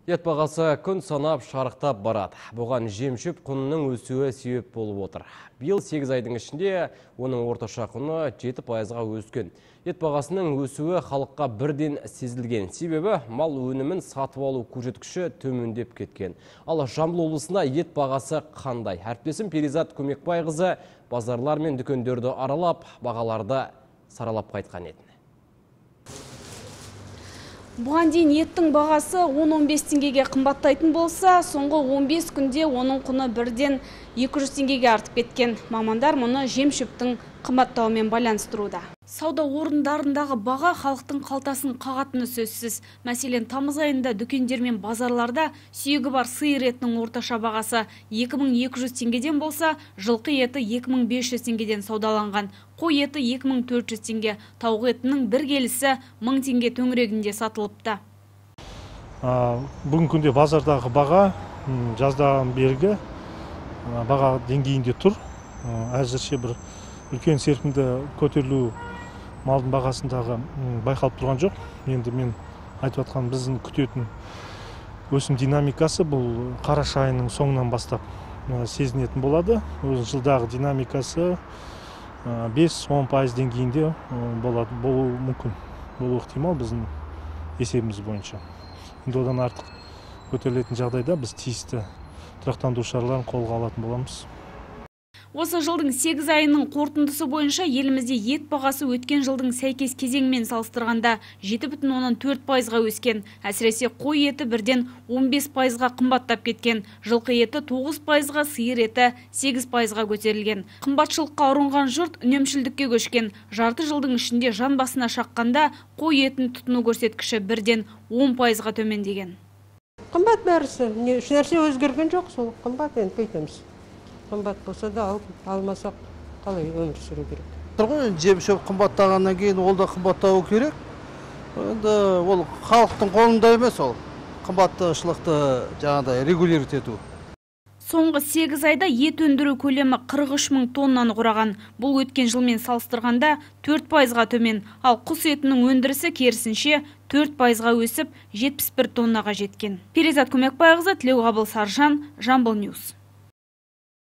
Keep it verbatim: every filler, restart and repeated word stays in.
Ет бағасы күн санап шарықтап барады. Бұған жем-шөп құнының өсуі себеп болып отыр. Биыл сегіз айдың ішінде оның орташа құны жеті пайызға өскен. Ет бағасының өсуі халыққа бірден сезілген. Себебі мал өнімін сатып алу көрсеткіші төмендеп кеткен. Ал Жамбыл облысында ет бағасы қандай? Әріптесім Перизат Көмекбайқызы базарлар мен дүкендерді аралап, бағаларды саралап қайтқан еді. Бұған дейін еттің бағасы он он бес теңгеге қымбаттайтын болса, соңғы он бес күнде оның құны бірден екі жүз теңгеге артып кеткен. Мамандар мұны жем-шөптің қымбаттауымен байланыстыруда. Сауда орындарындағы баға халықтың қалтасын қағатыны сөзсіз. Мәселен, тамыз айында дүкендер мен базарларда сүйегі бар сиыр етінің орташа бағасы екі мың екі жүз теңгеден болса, жылқы еті екі мың бес жүз теңгеден саудаланған. Қой еті екі мың төрт жүз теңге, тауық етінің бір келісі мың теңге төңірегінде сатылыпты. Бүгінгі күнде базардағы баға жаздан бергі баға деңгейінде тұр. Әзірше бір үлкен серпінді көтерілу малдың бағасындағы байқалып тұрған жоқ. Енді мен айтып жатқан біздің күтетін өсім динамикасы бұл қараша айының соңынан бастап сезінетін болады. Өзінің жылдағы динамикасы бес он пайыз деңгейінде болады, болуы мүмкін, болуы ықтимал біздің есебіміз бойынша. Енді одан артық көтерілетін жағдайда біз тиісті тұрақтандыру шараларын қолға алатын боламыз. Осы жылдың сегіз айының қорытындысы бойынша елімізде ет бағасы өткен жылдың сәйкес кезеңімен салыстырғанда жеті бүтін оннан төрт пайызға өскен. Әсіресе қой еті бірден он бес пайызға қымбаттап кеткен. Жылқы еті тоғыз пайызға, сиыр еті сегіз пайызға көтерілген. Қымбатшылыққа ұрынған жұрт үнемшілдікке көшкен. Жарты жылдың ішінде жан басына шаққанда қой етін тұтыну көрсеткіші бірден он пайызға төмендеген. Қымбат бәрісі, еш нәрсе өзгерген жоқ, сол қымбат енді қайтеміз. Қымбат болса да алып, алмасақ қалай өмір сүру керек. Тұрғын жем-шөп қымбаттағаннан кейін ол да қымбаттауы керек. Енді ол халықтың қолында емес, ол қымбаттаушылықты жаңағыдай регулировать ету. Соңғы сегіз айда ет өндіру көлемі қырық үш мың тоннаны құраған. Бұл өткен жылмен салыстырғанда төрт пайызға төмен. Ал құс етінің өндірісі керісінше төрт пайызға өсіп жетпіс бір тоннаға жеткен. Перизат Көмекбайқызы, Тілеуғабыл Саржан, Жамбыл Ньюс.